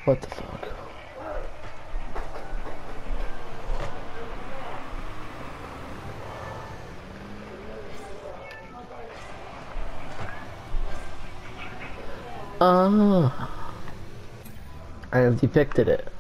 What the fuck? Ah, I have depicted it.